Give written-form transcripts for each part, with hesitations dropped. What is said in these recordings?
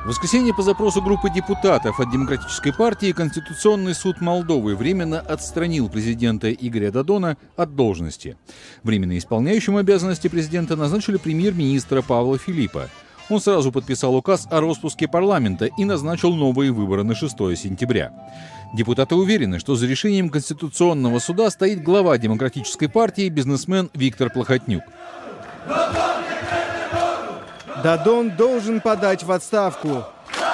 В воскресенье по запросу группы депутатов от Демократической партии Конституционный суд Молдовы временно отстранил президента Игоря Додона от должности. Временно исполняющим обязанности президента назначили премьер-министра Павла Филиппа. Он сразу подписал указ о распуске парламента и назначил новые выборы на 6 сентября. Депутаты уверены, что за решением Конституционного суда стоит глава Демократической партии бизнесмен Виктор Плохотнюк. Додон должен подать в отставку.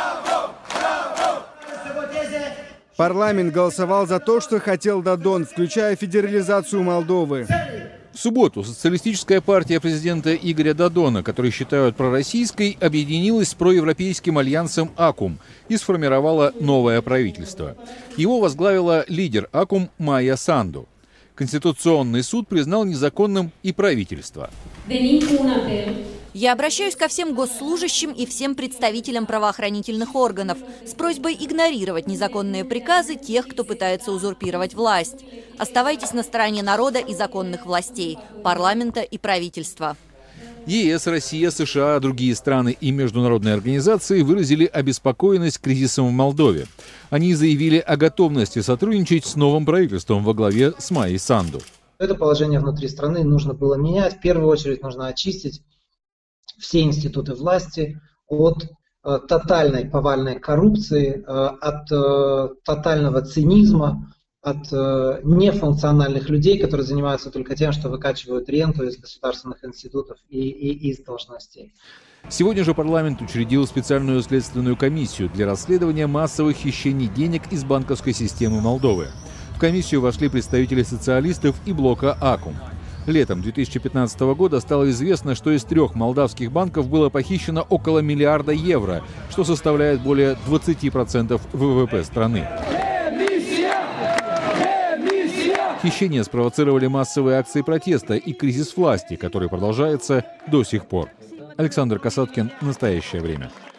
Парламент голосовал за то, что хотел Додон, включая федерализацию Молдовы. В субботу социалистическая партия президента Игоря Додона, который считают пророссийской, объединилась с проевропейским альянсом АКУМ и сформировала новое правительство. Его возглавила лидер АКУМ Майя Санду. Конституционный суд признал незаконным и правительство. Я обращаюсь ко всем госслужащим и всем представителям правоохранительных органов с просьбой игнорировать незаконные приказы тех, кто пытается узурпировать власть. Оставайтесь на стороне народа и законных властей, парламента и правительства. ЕС, Россия, США, другие страны и международные организации выразили обеспокоенность кризисом в Молдове. Они заявили о готовности сотрудничать с новым правительством во главе с Майей Санду. Это положение внутри страны нужно было менять. В первую очередь нужно очистить все институты власти от тотальной повальной коррупции, от тотального цинизма, от нефункциональных людей, которые занимаются только тем, что выкачивают ренту из государственных институтов и из должностей. Сегодня же парламент учредил специальную следственную комиссию для расследования массовых хищений денег из банковской системы Молдовы. В комиссию вошли представители социалистов и блока АКУМ. Летом 2015 года стало известно, что из 3 молдавских банков было похищено около миллиарда евро, что составляет более 20% ВВП страны. Хищения спровоцировали массовые акции протеста и кризис власти, который продолжается до сих пор. Александр Касаткин. Настоящее время.